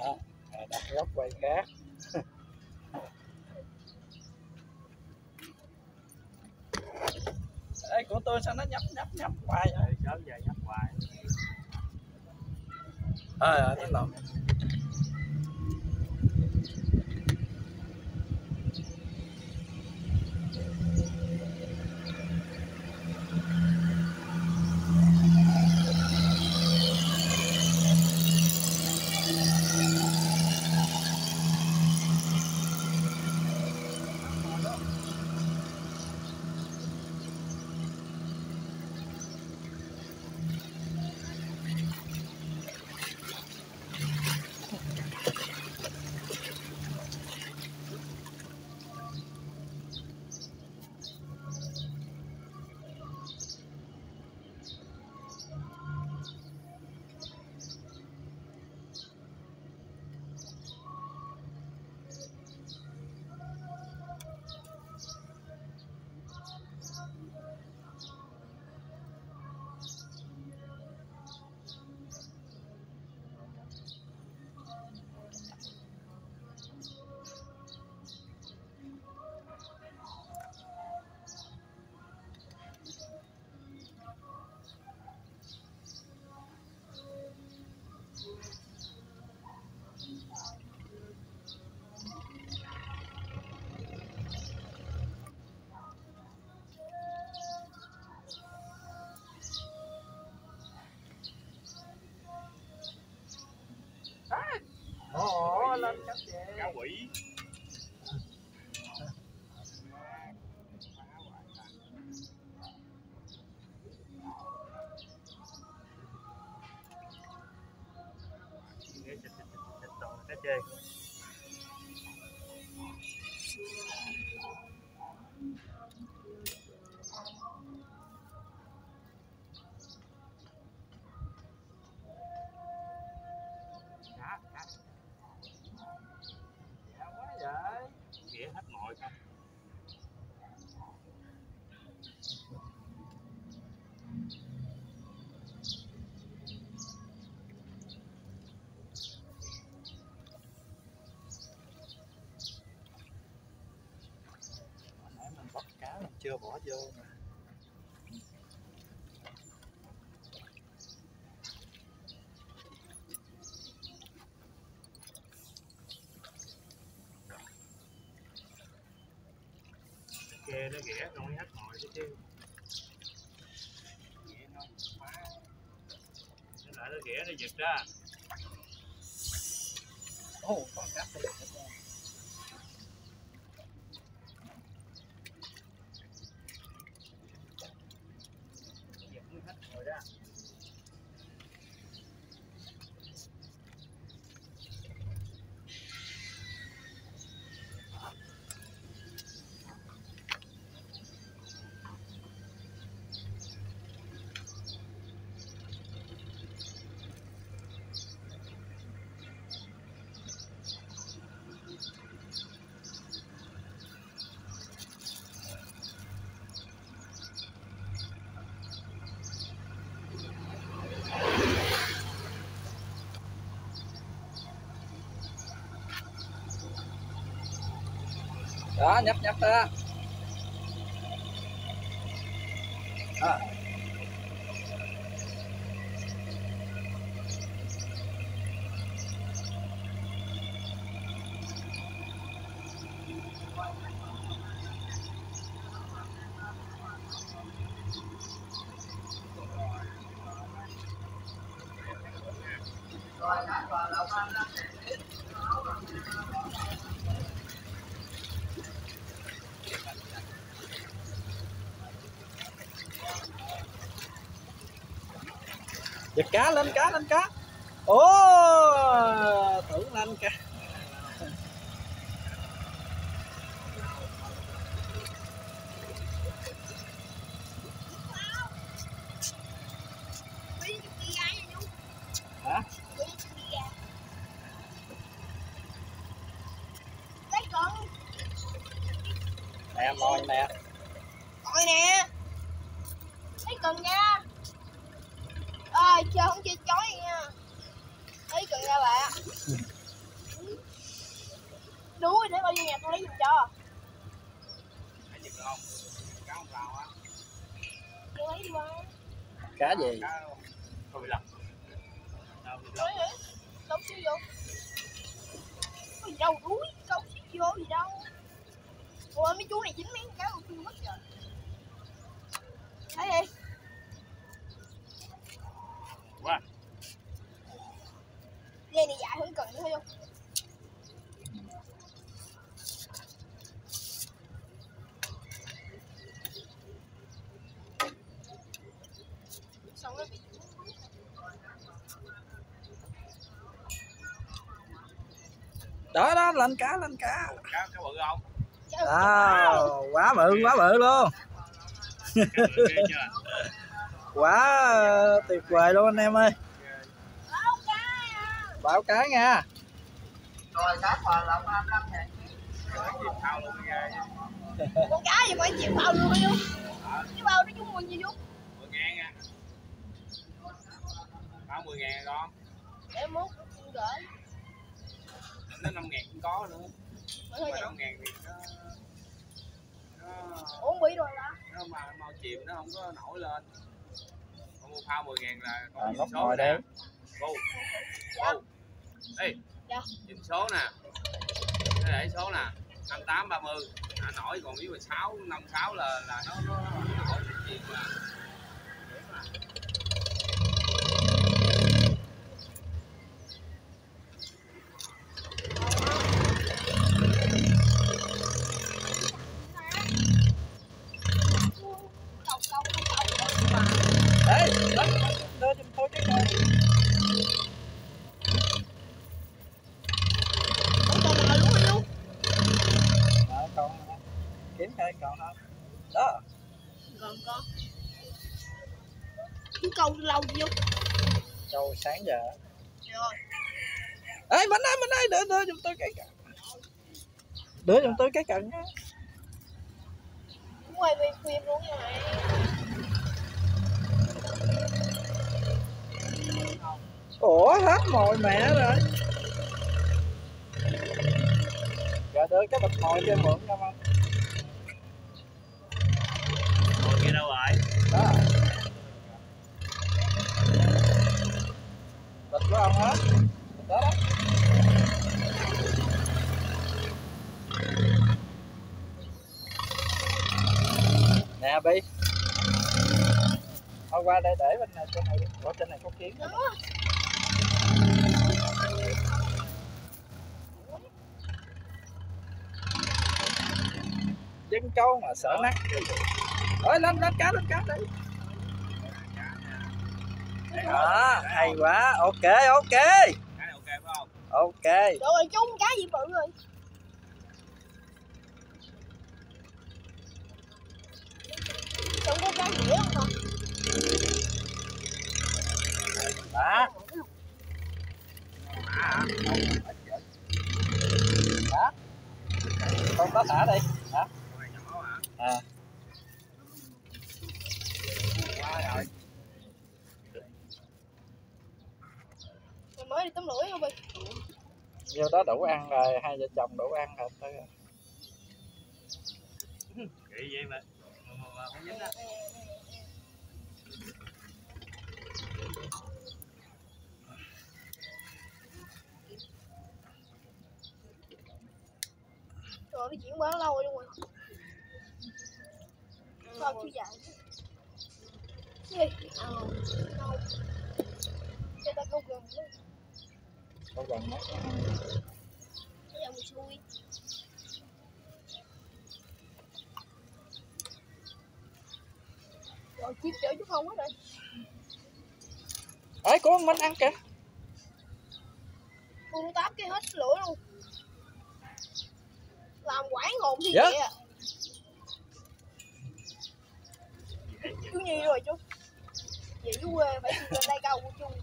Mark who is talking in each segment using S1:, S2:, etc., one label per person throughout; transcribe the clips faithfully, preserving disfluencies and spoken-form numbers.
S1: Đó, đặt góc quay khác. Ê, của tôi sao nó nhấp nhấp nhấp hoài vậy?
S2: Sớm giờ nhấp hoài.
S1: Ờ, à, nó lộn.
S2: Ồ, lên cắt về. Cá quỷ. Để xịt xịt xịt xịt toàn cá chê. Cá, cá. Dạ quá vậy. Ghẻ hết mọi không.
S1: Nãy mình bắt cá mình chưa bỏ vô mà.
S2: Kê nó ghẻ không hết mọi cái chứ. Ghẻ nó phá. Nó lại nó ghẻ nó giật ra.
S1: Ồ, oh, con cá đây.
S2: Giật nó hết rồi đó.
S1: Đó, nhấp nhấp đó. Đó. Giật cá lên, cá lên cá. Ồ, tưởng lên cá. Hả? Nè, mồi nè.
S3: Mồi nè. Lấy cần nha. Ơi, chơi không chơi chói nha. Lấy cần ra bà. thôi nhà tôi lấy giùm cho.
S2: Lấy giùm được không? Cá không sao á.
S3: Tôi lấy đi qua.
S1: Cá gì?
S2: Cá không bị lật. Đâu bị lật.
S3: Lấy hả? Câu xíu vô. Có gì đâu đuối, câu xíu vô gì đâu. Ủa mấy chú này dính miếng cá một mất rồi. Thấy đi.
S2: Quá.
S3: Dây này dài hơn cần nữa không? Xong nó bị
S1: Đó đó, lên cá lên cá.
S2: Cá cá bự không?
S1: À, quá bự quá bự luôn.
S2: Cá bự ghê chưa?
S1: Quá tuyệt vời luôn anh em ơi.
S3: báo cá à.
S1: Báo cá nha.
S4: Rồi cá phò lồng hai mươi lăm ngàn.
S2: Chìm thao luôn ghê.
S3: Con cá gì mà chịu bao luôn không? Cái bao nó trúng mười gì chú?
S2: mười ngàn nha. Báo mười ngàn con.
S3: Để mốt gửi.
S2: Nó năm ngàn cũng có nữa.
S3: Thôi
S2: Mà
S3: vậy.
S2: năm ngàn thì nó nó
S3: Ủa bị rồi đó.
S2: nó mà mau chìm nó không có nổi lên. Con mua phao mười ngàn là
S1: À,
S2: con
S1: ngóc
S2: số
S1: ngồi
S2: nè.
S1: đây.
S2: Cô.
S3: Dạ.
S2: Cô. Ê.
S3: Dạ.
S2: Nhìn số nè. Nó để số nè. năm tám ba mươi. À, nổi còn nếu mà sáu năm sáu là là nó nó nó nổi cái chuyện là
S3: Câu câu câu câu.
S1: Đấy, đưa giùm tôi cái này.
S3: Ủa còn ngồi luôn đi luôn.
S1: Ờ, còn kiếm cây còn không? Đó.
S3: Còn con. Chú câu lâu chưa?
S1: Châu sáng giờ.
S3: Rồi.
S1: Ê mình ơi mình ơi, đưa đưa giùm tôi cái cần. Đưa giùm tôi cái cần nha.
S3: Cũng quay về phim luôn nha mày.
S1: Ủa hết mồi mẹ rồi. Giờ đưa cái bịch mồi cho mượn không không?
S2: ngồi kia đâu rồi?
S1: Đó. Bịch của ông hết. Bịch đó đó. Nè Bi. Thôi qua đây để bên này trên này, ở trên này có kiến.
S3: Đúng.
S1: Chân câu mà sợ nát. Ôi lên lên cá lên cá đi. Đó, hay quá. Ok ok.
S2: Cái này ok phải không?
S1: Ok.
S3: Rồi chung cá gì bự rồi. Không có cá dĩa không hả?
S1: Đó.
S2: À,
S1: Đó. Con đó thả đi. Đó.
S2: con này nhỏ hả?
S1: À.
S2: Quá rồi.
S3: Mày mới đi tắm lưỡi không Bi?
S1: Vô đó đủ ăn rồi, hai vợ chồng đủ ăn rồi tới rồi.
S2: Kỳ vậy mà. Mà, mà, mà không dính á.
S3: Rồi nó chuyển quá lâu rồi luôn rồi. Sao chưa dài nữa. Gì? Ờ. Đâu. Cho ta câu gần nữa.
S1: Có gần mất.
S3: Bây giờ mình xui. Rồi chip chở chút không hết rồi.
S1: Ê của ông Minh ăn kìa.
S3: Con tám cái hết lửa luôn. Làm quán hồn thiên
S1: Dạ.
S3: địa à. Chú Nhi rồi chú. Về chú quê phải đi lên đây câu của chú.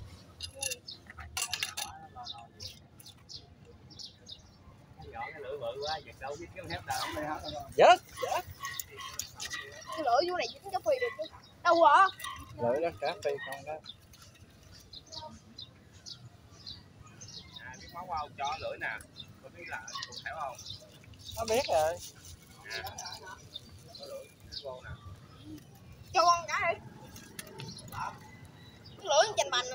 S2: Nhỏ cái lưỡi bự quá, giật đâu biết cái hép nào không đây hết.
S1: Vớt vớt.
S3: Cái lửa chú này dính cái phi được chứ. Đâu rồi?
S1: Lưỡi đó cá phi con đó.
S2: À, biết máu không? Cho lưỡi nè. có biết là con thẻo không?
S1: Nó biết rồi.
S2: Nè. Có lưỡi con nè.
S3: Cho con cái đi. Cái lưỡi chành bành nè.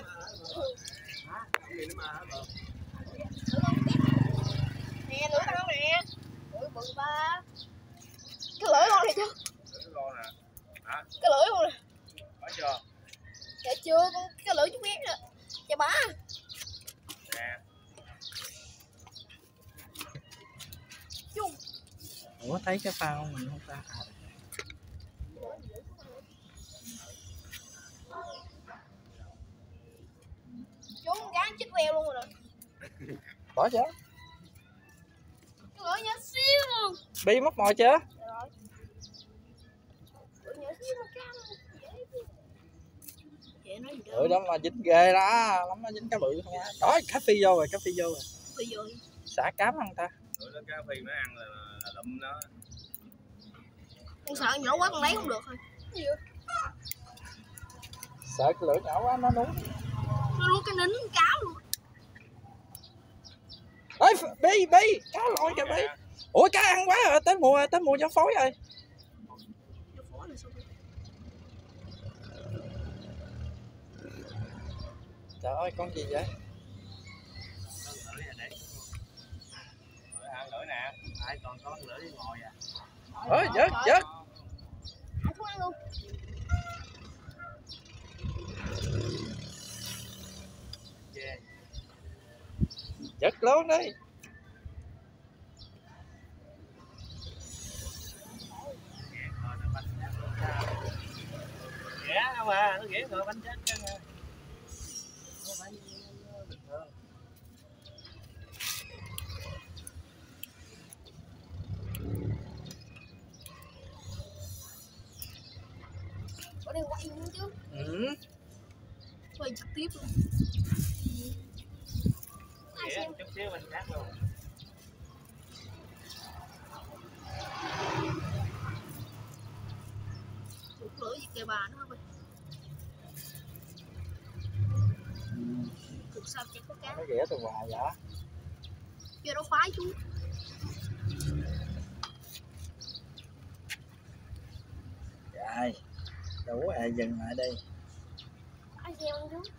S3: Nè lưỡi tao nè. Lưỡi bự ba. Cái lưỡi con này chứ.
S2: Lưỡi con nè. Hả?
S3: Cái lưỡi con nè.
S2: Có chưa?
S3: Dạ chưa, con cái lưỡi chú biết nè. Chà bá.
S2: Nè.
S3: Chung.
S1: Ủa thấy cái phao mình không ta? À.
S3: Chung gán chích queo luôn rồi nè.
S1: Bỏ chứ.
S3: Cái lưỡi nhỏ xíu luôn.
S1: Bi móc mồi chưa?
S3: Rồi. Lưỡi nhỏ xíu nó cam. Dễ nói gì đâu.
S1: Ừ đó mà dính ghê đó, lắm nó dính cá bự không á. Đó cá phi vô rồi, cá phi vô rồi.
S3: Phi vô.
S1: Xả cám ăn ta.
S2: Lưỡi nó cá phi nó ăn là, là lụm nó.
S3: Con sợ nhỏ quá con lấy không được thôi. Cái gì vậy?
S1: Sợ cái lưỡi nhỏ quá nó núng.
S3: Nó nuốt cái nín cáo luôn.
S1: Ê bi bi, cá lội kìa bi. Ủa cá ăn quá rồi, tới mùa tới mùa gió phối rồi.
S3: Gió phối là sao?
S1: Trời ơi con gì vậy?
S2: Lưỡi nè để. Lưỡi ăn lưỡi nè. Ai còn có lưỡi ngồi à.
S1: Ơi vớt vớt.
S3: Ai không ăn luôn.
S2: Yeah.
S1: Vớt luôn đi.
S2: Ghẻ đâu mà, nó ghẻ rồi bánh chết chứ nè. Nó phải bình thường.
S3: Ở đây quay luôn chứ.
S1: Ừ.
S3: Quay trực tiếp luôn. Ai
S2: Ghẻ
S3: xem.
S2: chút xíu bánh chết luôn.
S3: Một lưỡi gì kìa bà nó không? Cuộc sao chẳng có cá.
S1: Nó ghẻ từ hoài vậy.
S3: Chưa đâu phái chú.
S1: Rồi. Đủ rồi dừng lại đi.
S3: Ai xem chú.